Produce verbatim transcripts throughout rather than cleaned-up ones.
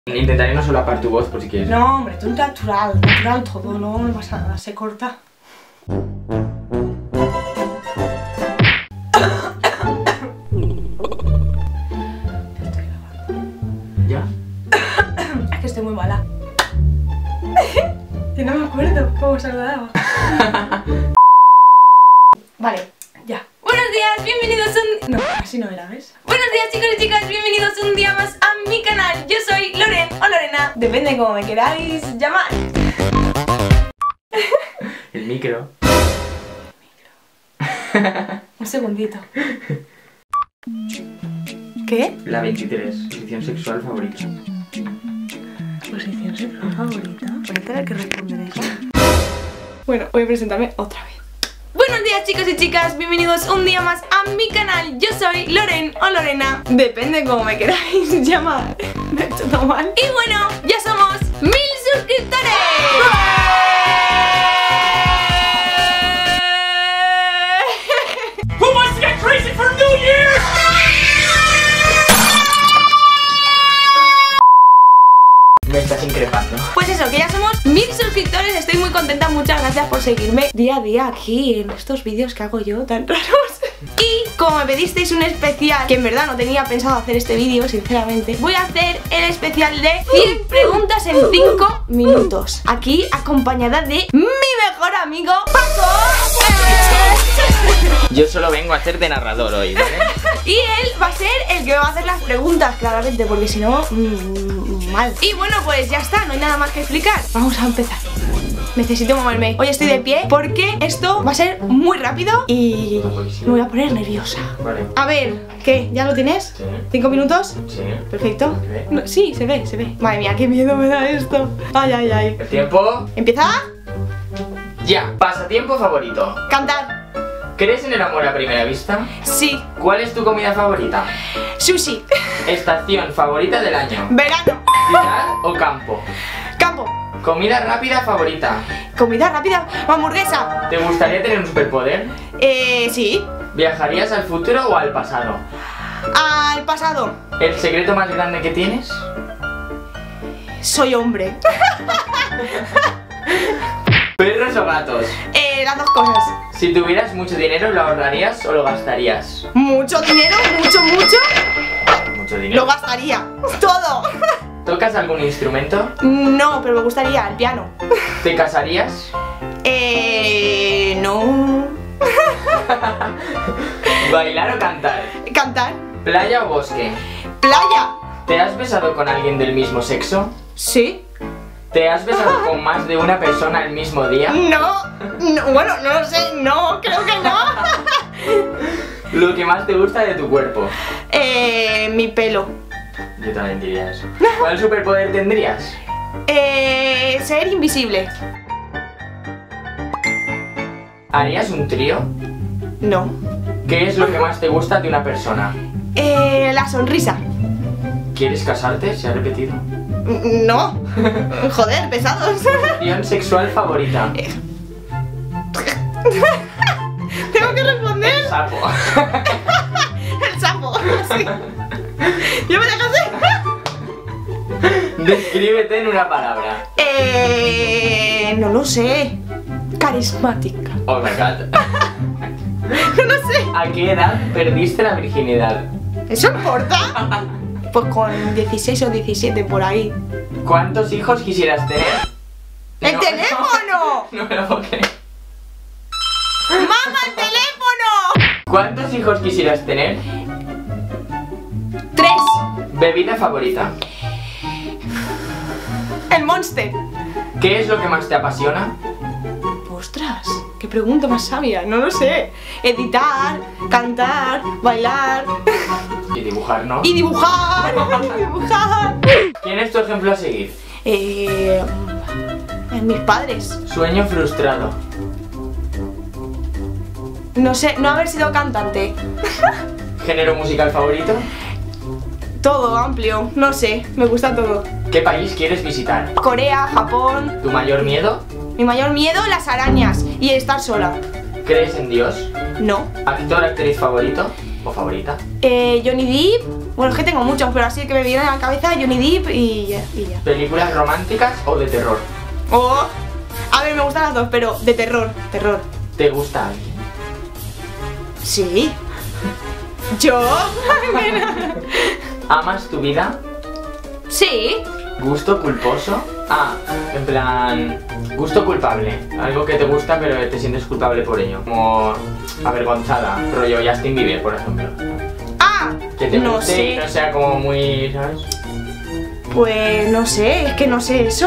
Intentaré no solapar tu voz por si quieres. No, hombre, tú natural, natural todo, no me pasa nada, se corta. ¿Ya? Es que estoy muy mala. Que no me acuerdo cómo saludaba. Vale, ya. Buenos días, bienvenidos un... No, así no era, ¿ves? Buenos días chicos y chicas, bienvenidos un día más a mi canal. Yo soy Loren o Lorena. Depende de cómo me queráis llamar. El micro. Un segundito. ¿Qué? La veintitrés, posición sexual favorita. Posición sexual favorita. Voy a tener que responder eso. Bueno, voy a presentarme otra vez. Buenos días chicos y chicas, bienvenidos un día más a mi canal. Yo soy Loren o Lorena. Depende de cómo me queráis llamar. Me he hecho todo mal. Y bueno, ya somos mil suscriptores. Who wants to get crazy for New Year's? Me estás increpando. Pues eso, que ya somos mil suscriptores, estoy muy contenta, muchas gracias por seguirme Día a día aquí en estos vídeos que hago yo tan raros. y como me pedisteis un especial, que en verdad no tenía pensado hacer este vídeo, sinceramente, voy a hacer el especial de cien preguntas en cinco minutos, aquí acompañada de mi mejor amigo Paco. Yo solo vengo a hacer de narrador hoy, ¿vale? Y él va a ser el que va a hacer las preguntas, claramente, porque si no, mmm, mal. Y bueno, pues ya está, no hay nada más que explicar. Vamos a empezar. Necesito moverme. Hoy estoy de pie porque esto va a ser muy rápido y me voy a poner nerviosa. Vale. A ver, ¿qué? ¿Ya lo tienes? Sí. ¿Cinco minutos? Sí. Perfecto. ¿Se ve? No, sí, se ve, se ve. Madre mía, qué miedo me da esto. Ay, ay, ay. El tiempo. ¿Empieza? Ya. Pasatiempo favorito. Cantar. ¿Crees en el amor a primera vista? Sí. ¿Cuál es tu comida favorita? Sushi. Estación favorita del año. Verano. ¿Ciudad o campo? Campo. Comida rápida favorita. Comida rápida. Hamburguesa. ¿Te gustaría tener un superpoder? Eh, sí. ¿Viajarías al futuro o al pasado? Al pasado. ¿El secreto más grande que tienes? Soy hombre. ¿Perros o gatos? Eh, las dos cosas. Si tuvieras mucho dinero, ¿lo ahorrarías o lo gastarías? Mucho dinero, mucho, mucho. Mucho dinero. Lo gastaría. Todo. ¿Tocas algún instrumento? No, pero me gustaría el piano. ¿Te casarías? Eh... No... ¿Bailar o cantar? ¿Cantar? ¿Playa o bosque? ¿Playa? ¿Te has besado con alguien del mismo sexo? Sí. ¿Te has besado con más de una persona el mismo día? No, no, bueno, no lo sé, no, creo que no. ¿Lo que más te gusta de tu cuerpo? Eh... Mi pelo. Yo también diría eso. ¿Cuál superpoder tendrías? Eh... Ser invisible. ¿Harías un trío? No. ¿Qué es lo que más te gusta de una persona? Eh... La sonrisa. ¿Quieres casarte? ¿Se ha repetido? No. Joder, pesados. ¿Posición sexual favorita? Tengo que responder. Sapo. El sapo. Sí. Yo me la casé. Descríbete en una palabra. Eh... No lo sé. Carismática. Oh my god. No lo sé. ¿A qué edad perdiste la virginidad? ¿Eso importa? Pues con dieciséis o diecisiete por ahí. ¿Cuántos hijos quisieras tener? ¡El No, teléfono! No, no me lo puedo creer. ¡Mamá, el teléfono! ¿Cuántos hijos quisieras tener? Tres. ¿Bebida favorita? El Monster. ¿Qué es lo que más te apasiona? Ostras, qué pregunta más sabia, no lo sé. Editar, cantar, bailar Y dibujar, ¿no? y dibujar. Y dibujar. ¿Quién es tu ejemplo a seguir? Eh, mis padres. Sueño frustrado. No sé, no haber sido cantante. ¿Género musical favorito? Todo amplio, no sé, me gusta todo. ¿Qué país quieres visitar? Corea, Japón. ¿Tu mayor miedo? Mi mayor miedo, las arañas y estar sola. ¿Crees en Dios? No. ¿Actor, actriz favorito o favorita? Eh, Johnny Depp, Bueno, es que tengo muchos, pero así que me vienen a la cabeza Johnny Depp y ya, y ya. ¿Películas románticas o de terror? Oh, a ver, me gustan las dos, pero de terror, terror. ¿Te gusta alguien? Sí. ¿Yo? ¿Amas tu vida? Sí. ¿Gusto culposo? Ah, en plan... gusto culpable. Algo que te gusta pero te sientes culpable por ello. Como avergonzada. Rollo Justin Bieber, por ejemplo. Ah, Que te no guste sé. y no sea como muy... ¿sabes? Pues no sé, es que no sé eso.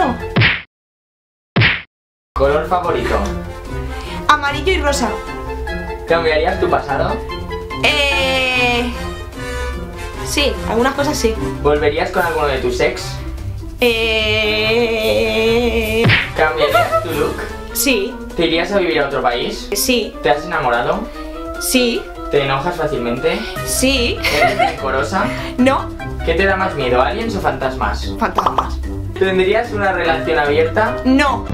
¿Color favorito? Amarillo y rosa. ¿Cambiarías tu pasado? Eh... Sí, algunas cosas sí. ¿Volverías con alguno de tus ex? Eh... ¿Cambiarías tu look? Sí, ¿Te irías a vivir a otro país? sí, ¿Te has enamorado? sí, ¿Te enojas fácilmente? sí. ¿Eres rencorosa? No, ¿Qué te da más miedo, aliens o fantasmas? fantasmas. ¿Tendrías una relación abierta? No.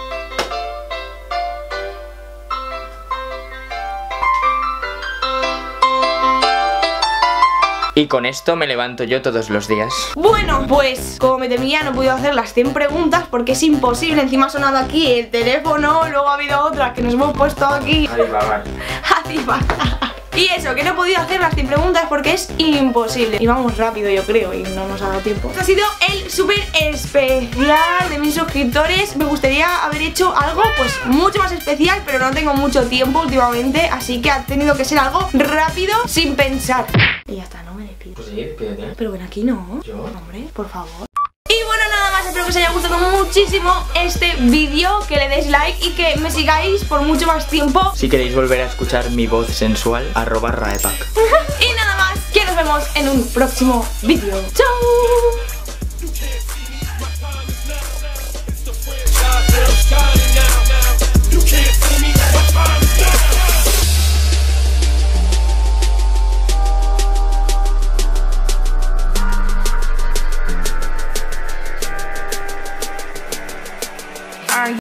Y con esto me levanto yo todos los días. Bueno, pues como me temía no he podido hacer las cien preguntas porque es imposible. Encima ha sonado aquí el teléfono, luego ha habido otra que nos hemos puesto aquí. Alibaba. Alibaba. Y eso, que no he podido hacer las cien preguntas porque es imposible. Y vamos rápido, yo creo, y no nos ha dado tiempo. Este ha sido el súper especial de mis suscriptores. Me gustaría haber hecho algo pues mucho más especial, pero no tengo mucho tiempo últimamente, así que ha tenido que ser algo rápido, sin pensar. Y ya está, no me despido. Pues sí, despídete. Pero ven aquí, ¿no? ¿Yo? Hombre, por favor. Y bueno, nada más, espero que os haya gustado muchísimo este vídeo, que le deis like y que me sigáis por mucho más tiempo. Si queréis volver a escuchar mi voz sensual, arroba raepac. Y nada más, que nos vemos en un próximo vídeo. ¡Chao!